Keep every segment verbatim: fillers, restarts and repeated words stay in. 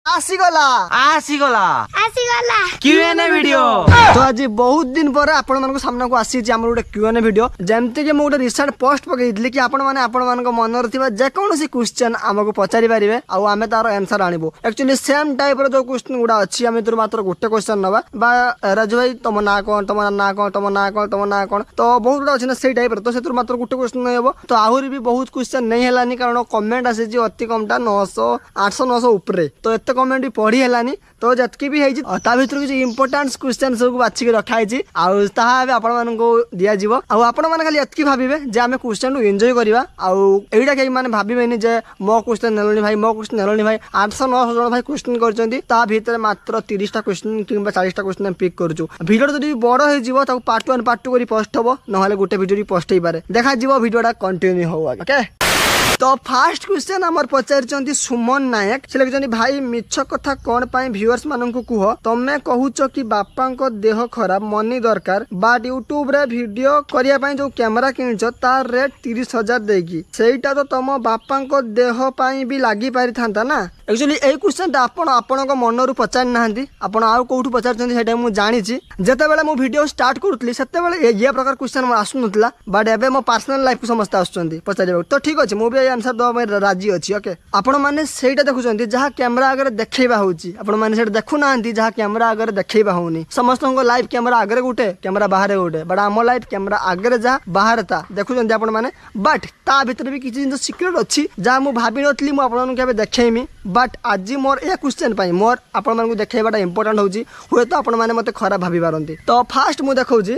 आसीगला आसीगला आसीगला Q&A video. तो आज बहुत दिन पर आपण मानको सामना को आसी जे हमर गोटे क्यूएनए वीडियो जेमते कि मो गोटे रिसेंट पोस्ट पकैइतली कि आपण माने आपण मानको मन रथिबा जे कोनोसी क्वेश्चन हमको पचारि पारिबे आ हमें तार आंसर आनिबो। एक्चुअली सेम टाइप रो जो क्वेश्चन गुडा अछि हमें तोर मात्र गोटे क्वेश्चन नबा बा राजू भाई तुम ना कोन तुम ना कोन तुम ना कोन तुम ना कोन तो बहुत गुडा अछि ना सेई टाइप रो तो से तोर मात्र गोटे क्वेश्चन नै हेबो। तो आहुरी भी बहुत क्वेश्चन नै हेलानी कारण कमेंट आसे जे अति कमटा नौ सौ आठ सौ नौ सौ ऊपर तो एते कमेंट भी पढ़ी हेलानी तो जतकी भी है ता भीतर किसी इंपोर्टेंट क्वेश्चन सब बाछी के रखा है आउ ताहा आपण मानको दिया जीवो आउ आपण माने खाली एतकी भाबिबे जे आमे क्वेश्चन को एन्जॉय करबा आउ एइडा के माने भाबिबेनी जे मो क्वेश्चन नेलोनी भाई मो क्वेश्चन नेलोनी भाई आठ सौ नौ सौ जण भाई क्वेश्चन करचंती ता भीतर मात्र तीस टा क्वेश्चन किंबा चालीस टा क्वेश्चन पिक करछु। वीडियो जदी बड़ हे जीवो ताको पार्ट वन पार्ट टू करी पोस्ट हबो नहले गोटे वीडियो री पोस्ट हे पारे देखा जीवो वीडियोटा कंटिन्यू हो ओके। तो फास्ट क्वेश्चन आमर पचारि सुमन नायक से लिखिं भाई मिछ कथा कौन पाई व्यूअर्स मानन को कुह तमे कहूच कि बापा को देह खराब मनी दरकार बाट यूट्यूब रे वीडियो करिया पाई जो कैमरा किनिछ तार रेट तीस हजार देगी सेटा तो तुम बापा को देह पाई भी लागी पारि थांता ना। एक्चुअली ए क्वेश्चन आपण आपण को मन रु पचार नाहंती आपण आउ कोठु पचार छथि सेटा मु जानि छि जते बेले मु वीडियो स्टार्ट करतली सेते बेले ये प्रकार क्वेश्चन म आसु नथला बट एबे मो पर्सनल लाइफ को समस्त आछंती पचारे तो ठीक अछि मु भी आंसर दो मैं राजी अछि ओके। आपण माने सेटा देखुचंती जहा कैमरा आगे देखैबा होउची आपण माने सेटा देखु नाहंती जहा कैमरा आगे देखैबा होउनी समस्त को लाइव कैमरा आगे गुटे कैमरा बाहर गुटे बट आम लाइव कैमरा आगे जहा बाहर ता देखुचंती आपण माने बट ता भीतर भी किछि जिंस सीक्रेट अछि जहा मु भाबी नथली मु आपण केबे देखैमी बट आज मोर ए क्वेश्चन पाई मोर आपण मानकु देखैबाटा इंपोर्टेंट होउची होय तो आपण माने मते खराब भाबी पारंती। तो फास्ट मु देखौची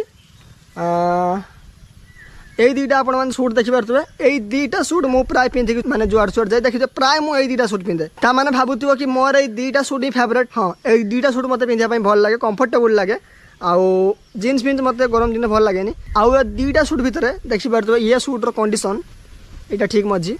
अ এই দুইটা আপন মানে সুট দেখি পারতবে এই দুইটা সুট মু প্রায় পিন্ধি মানে জুয়ার সুট যাই দেখি প্রায় মু এই দুইটা সুট পিন্ধে তা মানে ভাবুতিব কি মোর এই দুইটা সুট হি ফেভারিট हाँ এই দুইটা সুট মতে পিন্ধিয়া পাই ভাল লাগে कंफर्टेबल লাগে आउ जीन्स पिन्ध मते गरम दिन भल लागेनी आउ ए दुईटा सुट भितर देखि पारतबे ये सुट रो कंडीशन एटा ठीक मजी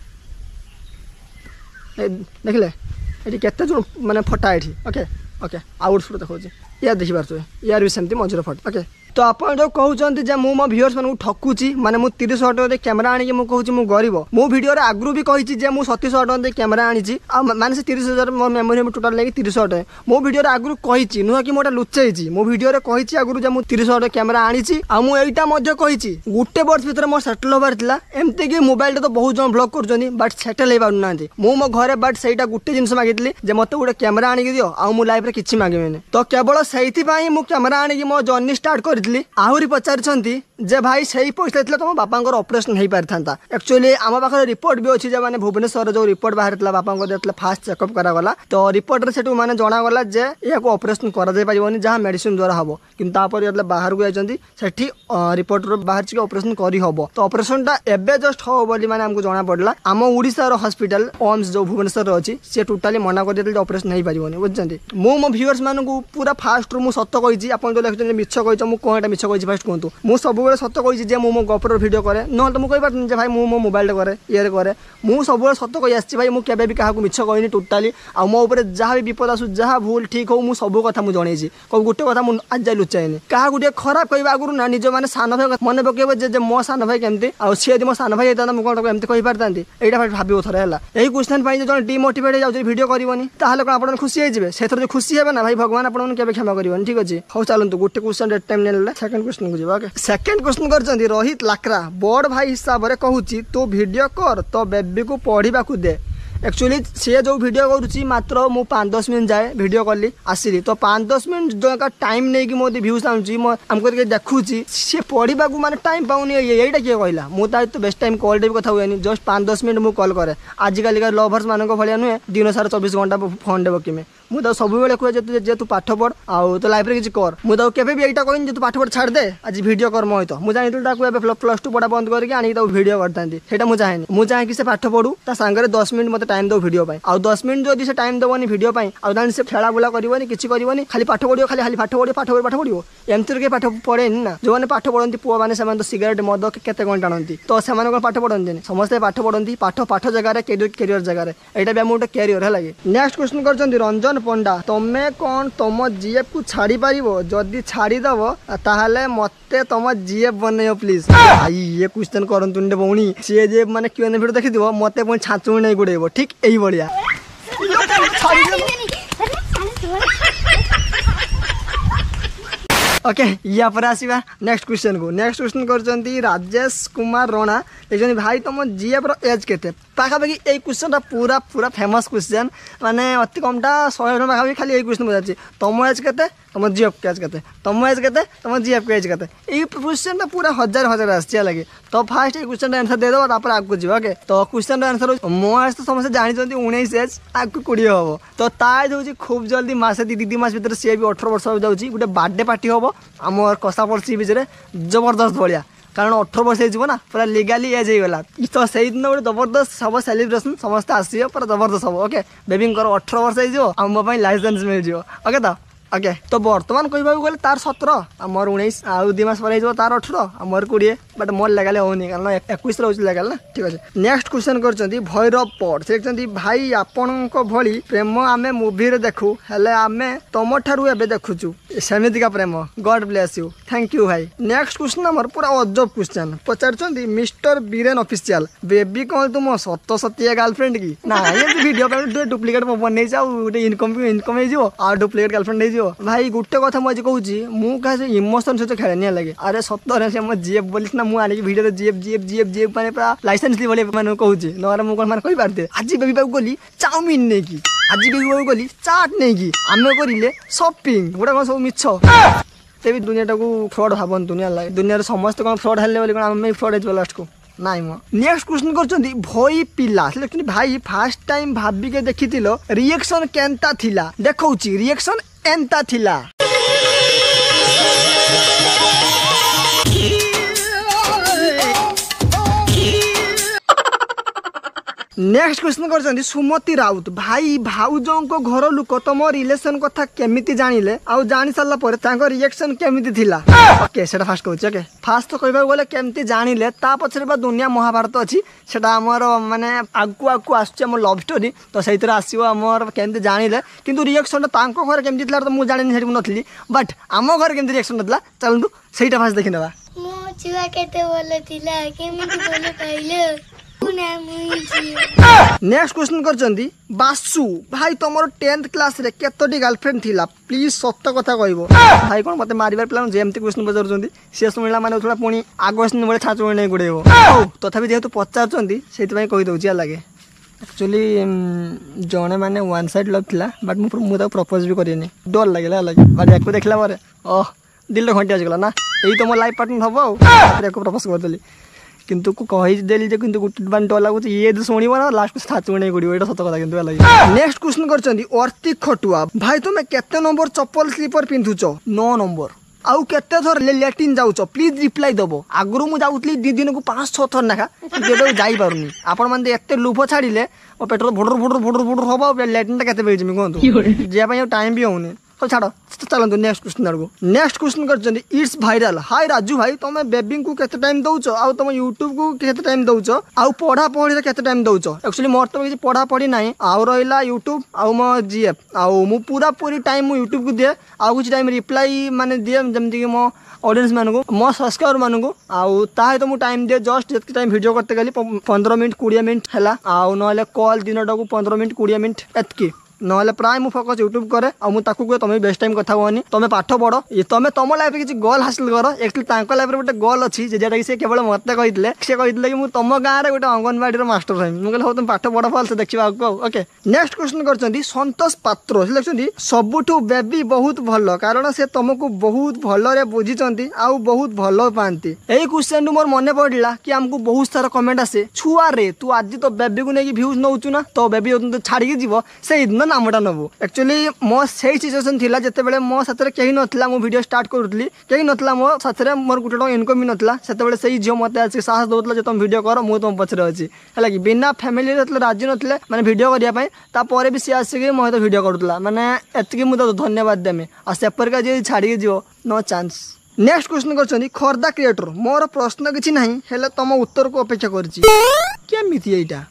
देखले एटी केते जो माने फटा एठी ओके ओके आउट सुट देखो जी या देखि पारतबे यार भी सेमती मजर फट ओके। तो आपण जो कहउचंती जे मु मो व्यूअर्स मानू ठकुची माने मु तीस हजार टका कैमरा आनी के मु कहउची मु गरीब मु वीडियो रे आगरु भी कहिची जे मु सत्तीस हजार टका कैमरा आनीची आ माने से तीस हजार मो मेमोरी में टोटल लेके तीस हजार टका मो वीडियो रे आगरु कहिची नुह कि मोटा लुचैची मु वीडियो रे कहिची आगरु जे मु तीस हजार टका कैमरा आनीची आ मु एइटा मध्य कहिची गुटे वर्ष भीतर मो सेटल होबार थिला एमते कि मोबाइल तो बहुत जन ब्लॉक करजनी बट सेटल हे पाउ नांती मु मो घरे बट सेइटा गुटे जिंस मागितली जे मते गुटे कैमरा आनी के दियो आ मु लाइफ रे किछि मागिमेने तो केवल सेइथि पई मु कैमरा आनी कि मो जर्नी स्टार्ट करथली आहुरी पचारि जे भाई सही पैसा लेते तुम बापा ऑपरेशन हो पारि था। एक्चुअली आम पाखे रिपोर्ट भी अच्छी मैंने भुवनेश्वर जो रिपोर्ट बाहर बापा को फास्ट चेकअप करागला तो रिपोर्ट से मैंने जनागला जे या ऑपरेशन कर जहाँ मेडिसिन द्वारा हम कि बाहर को जाती रिपोर्ट बाहर ऑपरेशन करहब तो ऑपरेशन टा एबे जस्ट हो बोली माने हमको जना पड़ला आम ओडिशा रो हॉस्पिटल ओम्स जो भुवनेश्वर अच्छी सी टोटाली मना कर दिया ऑपरेशन हो पारिबनी बुझे मु मो व्यूअर्स मानू पूरा फास्ट मु सत कही आप जो लिखुं मिछ कही मुझे कौन मिछ कही फास्ट कहतु मु सब सत कही जे मु मो गपर वीडियो करे न तो मुझे कही जे भाई मु मो मोबाइल करे ये करे मु सब सत कही आसी भाई मुझे केबे भी क्या मिछ कहनी टोटाली आ मो ऊपर जहाँ भी विपद आसू जहाँ भूल ठीक हो मु सब कथा मुझे जनईची कौ गोटे कथा मुझे आज जाए लुचाएनी क्या गोटे खराब कह आगु ना निज मैंने सान भाई मन पकेब जे मो सान भाई केमती सी मो सान भाई होता मुझे एमती कही पारि यहाँ भाव थोड़ा है यही क्वेश्चन जो डिमोटिवेट जाऊँ वीडियो करनी ताहले कौन आप खुशी होइबे सेथर जो खुशी है ना भाई भगवान आपन केबे क्षमा करबनी ठीक अच्छे हो चलतु गोटे क्वेश्चन डेट टाइम नेले सेकंड क्वेश्चन को जीवा ओके। सेकंड क्वेश्चन करचंदी रोहित लाकरा बड़ भाई हिसाब रे कहूची तू वीडियो कर तो बेबी को पढ़ा को दे। एक्चुअली सी जो वीडियो करुच्ची मात्र मु पाँच दस मिनट जाए वीडियो कली आसली तो पाँच दस मिनट जो टाइम नहीं कि मोदी व्यूज आनुची आमको देखुची सी पढ़ा को माने टाइम पाऊनी यहीटा किए कहला मुझे तो बेस्ट टाइम कॉल भी कथा हुए जस्ट पाँच दस मिनट मुझे कॉल करे आजिकल लवर्स मान भाया नुहे दिन सारा चौबीस घंटा फोन देव किमें मुझे सब कहे जे तू पाठ पढ़ आउ तो लाइफ रे किसी कर मुझे केवे भी यहाँ कहनी तू पाठ पढ़ छाड़ दे आज वीडियो कर मत मुझे जानी प्लस टू पढ़ा बंद करके आनी वीडियो करता है मुझे चाहे मुझे चाहे कि पाठ पढ़ू ता सांगे दस मिनट मत टाइम दो वीडियो आउ दस मिनट जो से टाइम देवनी वीडियो आउ से खेला बुला करनी किसी करनी खाली पाठ पढ़ो खाली खाली पाठ पढ़ो पाठ पढ़ो पाठ पढ़ो एमती के पाठ पढ़े ना जो मैंने पाठ पढ़ती पुआ मैंने तो सिगरेट मद केते कौन टाणती तो से पाठ पढ़ती समस्ते पाठ पढ़ती पाठ पाठ जगह कैरियर जगह यहाँ भी आम गोटे कैरियर है। नेक्स्ट क्वेश्चन कर रंजन पंडा तमें कौन तुम जीएफ को छाड़ी पार जदि छाड़ीदेव ताहले मते तुम जीएफ बनइयो प्लीज भाई ये क्वेश्चन करतु भौणी सी जे मैंने क्यों वीडियो देखी मत छाचुणी नहीं गुड़ेब ठीक यही भाया ओके या पर आसीबा नेक्स्ट क्वेश्चन को नेक्स्ट क्वेश्चन करछंती राजेश कुमार राणा देखछंती भाई तुम जीएफ रो एज केते पाखापाखि ए क्वेश्चन पूरा पूरा फेमस क्वेश्चन माने अति कमटा सौ जन पाखापाखि खाली ए क्वेश्चन पचारछि तुम एज केते तुम जीएफ के एज केते तुम एज केते तुम जीएफ के एज केते ए क्वेश्चन पूरा हजार हजार आछि लगे तो फास्ट ए क्वेश्चन आंसर दे दो तापर आगु जीव ओके तो क्वेश्चन आंसर मो एज तो समस्त जानिछंती उन्नीस एज आगु बीस हबो तो ताज होछि खूब जल्दी मासे दी दी मास भीतर सी भी अठारह वर्ष हो जाउछि गुटे बर्थडे पार्टी हबो हमर कसा पड़सी बिचरे जबरदस्त भलिया कारण अठारह वर्ष हो ना पूरा लीगाली एज हो गला तो से दिन गोटे जबरदस्त सब सेलिब्रेशन समस्त आसो पूरा जबरदस्त हम ओके बेबी अठारह वर्ष हो मो लाइसेंस मिल जाओ ओके तो ओके तो बर्तमान कह गले तार सतर मोर उन्नीस आउ दी मास पर तार अठारह मोर कोड़े बट मोर लेगाल होनी कारण इक्कीस रोज लेगाल ना ठीक अच्छे नेक्स्ट क्वेश्चन कर भैरव पट से भाई आपण भली प्रेम आमे मूवी रे देखु हेले आमे तुम ठारू एबे देखुचु सेमिति का प्रेम god bless you thank you भाई नेक्स्ट क्वेश्चन हमर पूरा अजब क्वेश्चन पचारछंती मिस्टर बीरेन ऑफिशियल बेबी कौन तुम सत सतिया गर्लफ्रेंड की ना ये वीडियो पे डुप्लीकेट बनै जाऊ इनकम इनकम हे जिवो आ डुप्लीकेट गर्लफ्रेंड हे जिवो भाई गोटे कथा मुझे कहूँ मुझे इमोशन सहित खेलनी लगे अरे सतर से जीएफ बोली ना मुझे video GF GF GF GF मैंने पूरा लाइसेंस ली बोले मैंने कहूँ ना मुझे मैंने कही पारे आज बेबी बाबू गली चाउमिन नहीं कि आज बेबी बाबू गली चाट नहीं कि आम करें सपिंग गोटा कौन सब मिछ तेज दुनिया टाक फ्रड भावत दुनिया लगे दुनिया समस्त कौन फ्रड हेल्ले आम फ्रड हो लास्ट को नाई मो नेक्स्ट क्वेश्चन करछंती भई पिला से भाई फर्स्ट टाइम भाभी के देखी रिएक्शन केनता थिला देखौची रिएक्शन एंता थिला नेक्स्ट क्वेश्चन कर सुमति राउत भाई भाउजों को घर लोक तुम रिलेशन कथा केमिति जानिले आउ जानि सारला पर तांको रिएक्शन केमिति थिला ओके सेटा फास्ट कहूँ ओके फास्ट तो कहबा गले केमिति जानिले ता पछरे बा दुनिया महाभारत अछि सेटा हमर माने आगु आगु आसछ हमर लव स्टोरी तो सहितर आसीबो हमर केमिति जानिले किंतु रिएक्शन तांको घर केमिति थिला तो मु जानिनि सेठी नथली बट आम घर केमिति रिएक्शन नथला चलंतु सेटा फास्ट देखिनबा मो छुआ केते बोले थिला केमिति बोले कहले नेक्स्ट क्वेश्चन करछंती बासु भाई तुमर टेंथ क्लास रे केतोटी गर्लफ्रेंड थिला प्लीज सत्य कथा कहबो भाई कोन मते मारिबार प्लान जेमती क्वेश्चन पचारछंती से सुनिला माने थोड़ा पुनी आगोसन बळे छाचो नै गुडेबो तथापि जेहेतु पचारछंती सेति पई कहि दउछि लागे एक्चुअली जणे माने वन साइड लव थिला बट मु मु ता प्रपोज भी करिनी डर लागला लागे बट एको देखला मारे ओह दिल घंटी आ गला ना एई तो मो लाइफ पार्टनर हबो आ एको प्रपोज कर देली किंतु को कहि देली जे किंतु गुट बान डर लागु ये सुनिबो ना लास्ट छाचो नै गुडी एटा सत कथा किंतु लागे नेक्स्ट क्वेश्चन करछंती अर्ती खटुआ भाई तुमे केते नंबर चप्पल स्लीपर पिंधुचो नौ नंबर आउ केते थर लैट्रिन जाउचो प्लीज रिप्लाई दबो आगुरु मु जाउतली दी दिन को पांच छह थर नाखा जेबे जाई पारुनी आपण माने एते लुभ छाडिले ओ पेट्रोल फुडुर फुडुर फुडुर फुडुर होबो लैट्रिन ता केते बेजि मी कोंतु जे पय टाइम भी होउनी तो छाड़ो चलते नेक्स्ट क्वेश्चन आड़को नेक्स्ट क्वेश्चन कर इट्स भाइराल हाय राजू भाई तुम बेबी को केते टाइम दउचो आ तुम यूट्यूब को केते टाइम दउचो आ पढ़ा पढ़ी केते टाइम दउचो एक्चुअली मोर तो किसी पढ़ा पढ़ी ना आउ रहा यूट्यूब आउ मो जीएफ आउ मु पूरा पूरी टाइम मु यूट्यूब को दिए आउ कुछ टाइम रिप्लाई माने दिए जमती कि मो ऑडियंस मानू मो सब्सक्राइबर मानू आउ ताहे तो मु टाइम दिए जस्ट जितके टाइम वीडियो करते गली पंद्रह मिनट बीस मिनट है आउ ना कॉल दिन टाक पंद्रह मिनट बीस मिनट एतकी ना प्राय मु फोकस यूट्यूब करे और मुझे तुम बेस्ट टाइम कथा कहनी तुम पाठ पढ़ ये तुम तुम लाइफ किसी गोल हासिल कर एक्चुअली लाइफ गोटे गोल अच्छी जेटा कि से केवल मत कहते से कहते कि तुम गाँव में गोटे अंगनवाड़ी मास्टर रही मुझे कहूँ तुम पाठ पढ़ भल से देखा ओके नेक्स्ट क्वेश्चन कर संतोष पात्र से लिखुं सबुठू बेबी बहुत भल कारण से तुमको बहुत भल बुझी आउ बहुत भल पाती यही क्वेश्चन मोर मन पड़ा कि आमको बहुत सारा कमेंट आसे छुआ रे तू आज तो बेबी को लेकिन व्यूज नौचु ना तो बेबी छाड़ी जीव से दिन नामटा नबू एक्चुअली मो सही सिचुएशन थिला जते बेले मो साथरे केही नथला मो वीडियो स्टार्ट करूतली केही नथला मो साथरे मोर गुटे टका इनकम भी नथला सेते बेले सही जियो मते आज साहस दोतला जे तुम वीडियो कर मु तुम पछरे अछि हला कि बिना फैमिली रे राजी नथले माने वीडियो करिया पई ता परे भी से आसी के मो तो वीडियो करूतला माने एतकी मु तो धन्यवाद देमे आ सेपर का जे छाडी जियो नो चांस नेक्स्ट क्वेश्चन करछनी खरदा क्रिएटर मोर प्रश्न किछि नाही हेले तुम उत्तर को अपेक्षा करछि केमिति एटा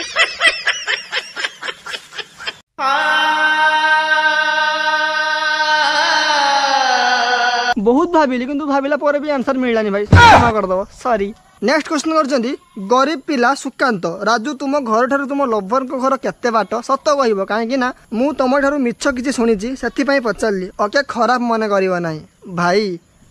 बहुत भाविली किंतु भाविला पर भी आंसर मिललानी भाई क्षमा कर दो सॉरी नेक्स्ट क्वेश्चन करछंती गरीब पिला सुकांत राजू तुम घर ठारू तुम लवर को घर केते बाट सत कहबो काहे ना मु तुम ठारू मिछ किछि सुनिछि सेति पई पचारली ओके खराब मन करिवो नाही भाई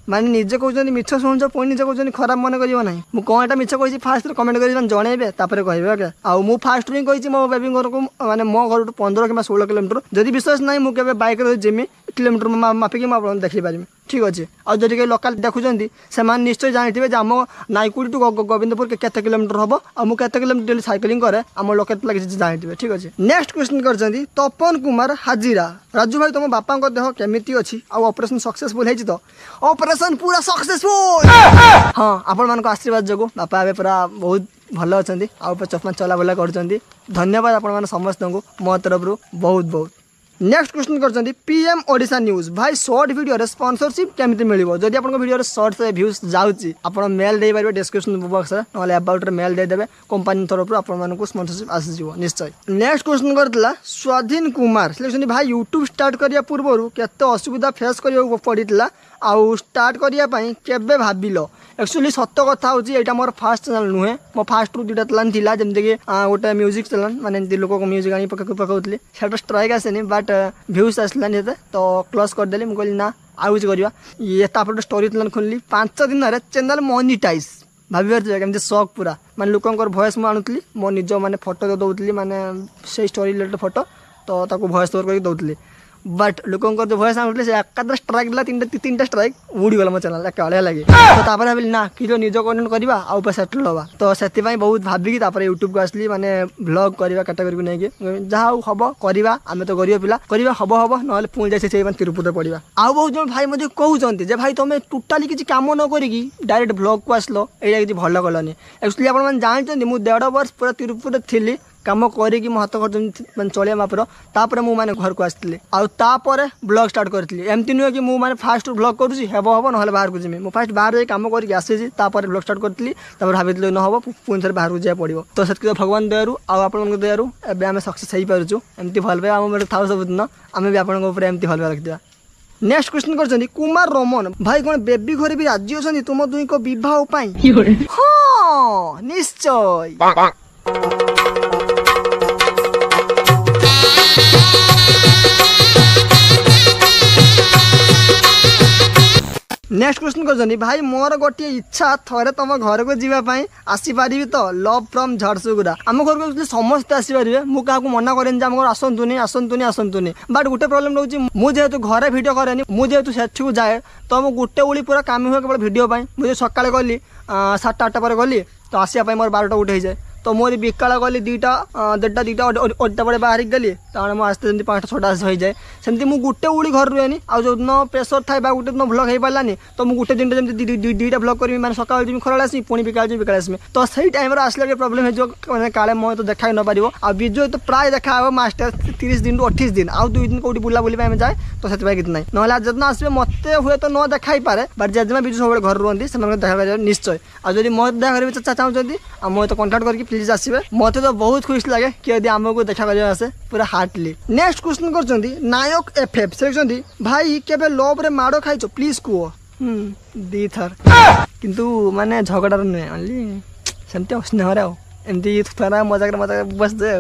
माने निजे कहते मिछ शुणुच पुणी निजे कहते खराब मन कर ना मुझे कौन एटा मिछ कही फास्ट कमेंट कर जनइबे कहे ओके आउ मु फास्ट ही कही मो बेबी घर को माने मो घर पंद्रह कि सोलह किलोमीटर जदि विश्वास ना मुझे बैक जिमी किलोमीटर मापिकी मुझे देखी पारि ठीक अच्छे आउ जदि कहीं लोकाल देखुं से निश्चय जानते आम नाइकुड़ी टू गोविंदपुर केते किलोमीटर हम आ मुझे किलोमीटर डेली साइकिलिंग करे आम लोक जानते ठीक अच्छे। नेक्स्ट क्वेश्चन कर तपन कुमार हाजिरा राजू भाई तुम बापा देह केमिति अच्छी ऑपरेशन सक्सेसफुल है तो ऑपरेशन पूरा सक्सेसफुल हाँ आपण मान आशीर्वाद जो बापा ए पूरा बहुत भल अच्छा आउ चश्मा चला बुला कर धन्यवाद आपण समस्त को मो तरफ बहुत बहुत। नेक्स्ट क्वेश्चन कर पीएम ओडिशा न्यूज भाई शॉर्ट वीडियो रे स्पॉन्सरशिप केमिति मिलिबो जदि आपन वीडियो रे शॉर्ट से व्यूज जाउची आपन मेल दे पारिबे डिस्क्रिप्शन बॉक्स रे नले अबाउट रे मेल दे देबे कंपनी तरफ रो आपन मानको स्पॉन्सरशिप आसी जिवो निश्चय। नेक्स्ट क्वेश्चन करतला स्वाधीन कुमार सिलेक्शन भाई यूट्यूब स्टार्ट करिया पूर्वरु केते असुविधा फेस करियो पड़ितला आउ स्टार्ट करिया पई केबे भाबिलो एक्चुअली सत्य कथा होची एटा मोर फास्ट चैनल नुहे मो फास्ट रु दुटा चैनल थिला जेमते कि गोटे म्यूजिक चैनल माने एमती लोक को म्यूजिक आनी पका पकाउतली सेटा स्ट्राइक आसेनी बट व्यूज आसलानी हेते तो क्लोज कर देली मु कहली ना आउज करबा ये तापर स्टोरी चैनल खोलली पांच दिन रे चैनल मोनेटाइज भाबी पार केमते शौक पूरा माने लोकंकर वॉइस मु आनुतली मो निजो माने फोटो दउतली माने से स्टोरी रिलेटेड फोटो तो ताको वॉइस ओवर करके दउतली बट लोकंकर जो वॉइस आनुतली से एकादर स्ट्राइक दिला तीन तीन स्ट्राइक उड़ी गला मो चैनल एका वाले लागे तो तापर भाबिली ना कि जो निजो कंटेंट करबा आ ऊपर सेटल होबा तो सेति पई बहुत भाबी कि तापर YouTube को आसली माने व्लॉग करबा कैटेगरी को नै कि जहा हबो करबा आमे तो गरीब पिला करबा हबो हबो नहले पुणी जाय से तिरुपति पड़िबा आ बहुत जन भाई मजे कहउचंती जे भाई तमे टोटली किछि काम न करी कि डायरेक्ट व्लॉग को आसलो एटा किछि भलो गलनी एक्चुअली आपण मन जानचंती मु डेढ़ वर्ष पूरा तिरुपति थिली काम करी मो हाथ खर्च चलिया मापर तापर मुझे घर को आसती आउे ब्लॉग स्टार्ट करी एमती नुहे कि मुझे फास्ट ब्लॉग करुँची हेब हम ना बाहर को जीमी फास्ट बाहर जाए कम करके आसी ब्लॉग स्टार्ट करी भाभी न हम पुणी थे बाहर को जाए पड़ो तो से भगवान दयारू आपण दयारू एवं आम सक्सेस हो पार्चु एमती भल पाए आम था सबुदिन आम भी आपंकर एमती भल पाए रखा। नेक्स्ट क्वेश्चन कर कुमार रमन भाई कौन बेबी घर भी राजी अच्छा तुम दुई को बह हाँ निश्चय। नेक्स्ट क्वेश्चन कर भाई मोर गोटे इच्छा थरे तुम घर को जीवाई आसीपारि तो लव फ्रॉम झारसुगुड़ा आम घर को समस्ते आसीपारे मुझे मना करें आम घर आसतुनि आसतुनि आसतुनि बट गोटे प्रोब्लेम रोचे मुझे घरे भिड कैनि मुझे से जाए तो मुझे गोटे ओली पूरा काम हुए केवल भिड मुझे सकाଳେ गली सात आठटा पर गली तो आसापी मोर बारटा गोटे जाए तो मोर बिकाला गली दुईटा देढ़टा दुईटा अड्डा बड़े बाहर गली तो आसते जमी पाँचटा छटा हो जाए सेमती मुझे गोटे उड़ी घर रुएनि आ जो दिन प्रेसर थाए गोटे दिन भ्लग हो पारानी तो मुझे गोटे दिन जमी दुईटा भ्लग करी मैंने सका जी खरा आसमी पुणी बिका जी बिका आसमी तो सही टाइम आसले प्रोब्लेम हो काले मुझे तो देखा न पार आ विजु तो प्राय देखा मास्टर तीस दिन रु अठाईस दिन आउ दुई दिन कौटी बुला बुली जाए तो से कितना ना ना जब आसवे मत हुए तो न देखा पारे बट जेजेमा विजु सब घर रुहती से देखा निश्चय आ जब मत देखा करेंगे चाहते आ मुझे तो कंटाक्ट करके प्लीज आसवे मत तो बहुत खुश लगे कि यदि आमको देखा कर आसे पूरा हार्टली। नेक्स्ट क्वेश्चन कर नायक एफ एफ से भाई केबे लव रे माड़ खाई प्लीज कह दी थर किंतु माने झगड़ा नुहे ओनली सेमती स्नेह एमती थोड़ा मजाक मजाक बस जाए।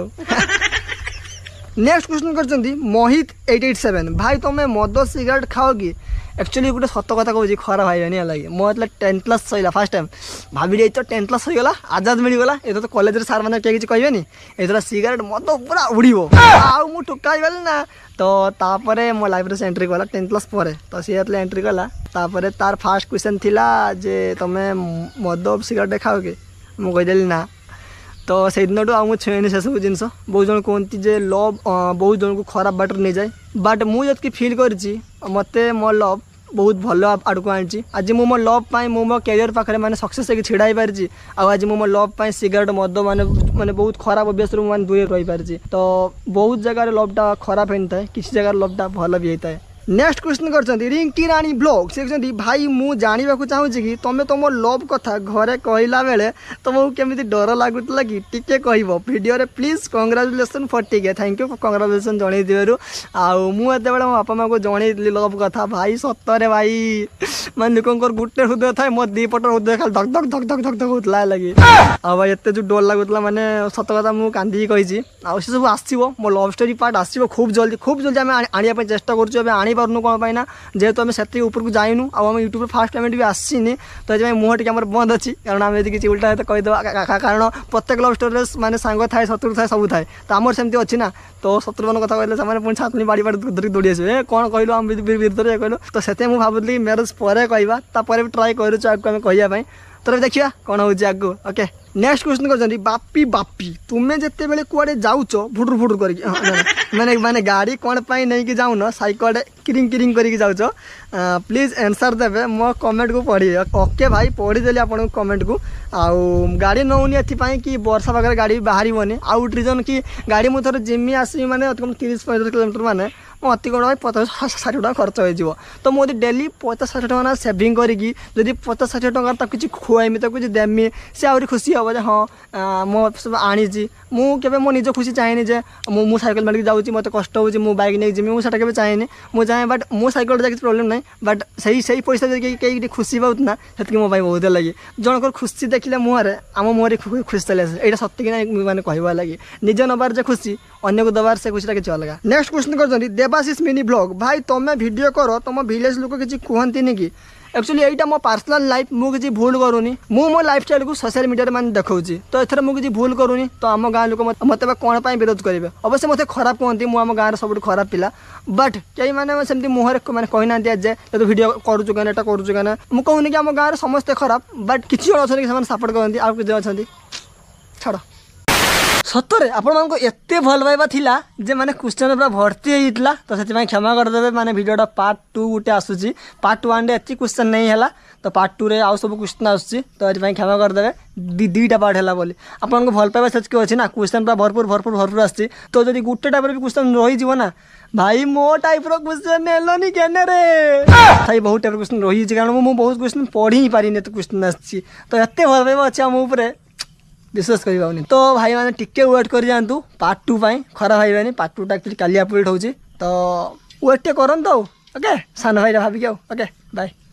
नेक्स्ट क्वेश्चन कर मोहित एट एट सेवेन भाई तुम्हें मद सिगरेट खाओ कि एक्चुअली गोटे सत कथा कहूँ खराब भाई लगे मोर टेन क्लास सैला फास्ट टाइम भाभी जाइए तो टेन क्लास होगा आजाद मिलगला ये तो कॉलेज सार मैंने किए किसी कहे ये सिगरेट मद पूरा उड़ो आउ मु ठुकाई गली ना तो तापर मो लाइफ से एंट्री कला टेन क्लास पर तो सी एंट्री कला तापर तार फास्ट क्वेश्चन थिला जे तुम्हें मद सिगरेट खाओ कि मुझे ना तो से दिन आम छुएनि से सब जिन बहुत जन कहती जे लव बहुत जन को खराब बाटर नहीं जाए बट मुझे फील करी मत मो लव बहुत भल आड़ को आनी आज मु मो लव पाई मु मो कैरियर पाखे मैंने सक्सेस होकर छिड़ा पारि आज मु मो लव पाई सिगरेट मद माने माने बहुत खराब अभ्यास मैंने दूर रही पारि तो बहुत जगह लवटा खराब होता है किसी जगह लवटा भल भी होता है। नेक्स्ट क्वेश्चन कर रिंकी राणी ब्लॉग से भाई मु जाना चाहूँगी कि तुम तुम लव कथा घरे कहला बेले तुमको केमी डर लगुला कि टिके कह वीडियो रे प्लीज कंग्राचुलेसन फॉर टिके थैंक यू कंग्राचुलेसन जनईदे आउ मुझे मो बापा माँ को जनईली लव कथा भाई सतरे भाई मैं लोक गोटे हृदय थाए मो दीपटर हृदय खाली धक धक धक धक धक धक होता लगे आ भाई एत जो डर लगुला मैंने सत कथा मुझे कांदी कही आउ सब आसो मो लव स्टोरी पार्ट आसो खूब जल्दी खूब जल्दी आम आने चेष्टा करें पार्नु कौन पाई ना जेहेतु आम से ऊपर को जाइनु आम यूट्यूब फास्ट पेमेंट भी आसीनी तो ये मुँह टी बंद अच्छी कारण आम यदि किसी उल्टा कहीदेवा कारण प्रत्येक लव स्टोरी माने सांग थाए शत्रु थाए सब थाए तो आमर सेमती अच्छी ना तो शत्रु मान कथा कहले से पुणी छातनी बाड़ी बाड़ी धरिक दौड़ी आसवे कौन कहलु आम विरुद्ध कहलु तो से मुझे भावुली मैरेज पर कहवा भी ट्राए करूँ आगे आम कहवाई तो देखिए कौन हो आगू ओके नेक्स्ट क्वेश्चन कर बापी बापी तुम्हें जिते बड़े कुआडे जाऊच फुटुर फुटुर कर माने माने गाड़ी कौन पाई नहीं कि जाऊन साइकल किरिंग किरिंग करके जाऊच प्लीज आंसर देवे मो कमेंट को पढ़ी ओके भाई पढ़ीदेली आपन कमेंट को आउ गाड़ी नौनी एपाई कि वर्षा पाखे गाड़ी बाहर आउ रिजन कि गाड़ी मुझे जिमी आसमी मैंने तीस पैंतीस किलोमीटर मैंने अति कौन भाई पचास षाठी टाँग खर्च हो तो मुझे डेली पचास षाठी टाँग सेविंग करी जदि पचास षाठी टाँग किसी खुआईमी तो किसी देमी से आहरी खुशी हम जे हाँ मो सब आनी मुझे मो निज खुशी चाहेनी जे मु साइकेल मारिक जाऊँगी मत कष्ट हो मु बाइक नहीं जिमी मुझे केवे चाहेनी मुझे चाहे बट मो साइकेल जा प्रोब्लेम ना बट सही सही पैसा कहीं खुशी पाऊँ ना से मो बहुत लगे जनकर खुशी देखिले मुहर आम मुहर खुशी चले आसे यहाँ सत्य कि मैंने कहवा लगे निज नबार जे खुशी अन्य को दबार से खुशी किसी अलग नेक्स्ट क्वेश्चन कर देवाशीष मिनी ब्लॉग भाई तुम्हें वीडियो कर तुम विलेज लोक किसी कहती कि एक्चुअली यहाँ मो पर्सनल लाइफ मुझे भूल करूनी मु मो लाइफ स्टाइल को सोशल मीडिया मान देखा तो एथर मुझे भूल करूनी तो आम गाँव लोक मत कौन पर विरोध करेंगे अवश्य मत खराब कहती मुझे आम गाँव सब खराब पिला बट कई मैंने सेमती मुहर मैंने कहना जाए तो वीडियो करुचु क्या एटा करुचु क्या मुझे कहूनी कि आम गाँव समस्ते खराब बट किसी जन अच्छा सपोर्ट करती आउ किसी अच्छा छाड़ सतरे आपण एत भल पाइबा थिला जे माने क्वेश्चन पूरा भर्ती होता तो से क्षमा करदे माने वीडियोटा पार्ट टू गुटे आसूसी पार्ट वन एत क्वेश्चन नहीं है तो पार्ट टू रे आउ सब क्वेश्चन आसूसी तो ये क्षमा करदे दी दुईटा पार्ट है बोली आपको भल पाइबा सच अच्छी ना क्वेश्चन पूरा भरपूर भरपूर भरपूर आसी तो जब गोटे टाइप भी क्वेश्चन रही ना भाई मो टाइप क्वेश्चन नेलनी केने रे भाई बहुत टाइप क्वेश्चन रही कारण मुझे बहुत क्वेश्चन पढ़ी ही पारिनी तो क्वेश्चन आसी तो एत भल पाइबा अच्छे आम उपर विश्वास कर तो भाई मैंने टिके वेट कर जातु पार्ट टू पाई खराब भाई पार्ट टू टा एक्चुअली काली अपडेट होची तो वेट करंतु ओके सान भाई भाविक ओके बाय।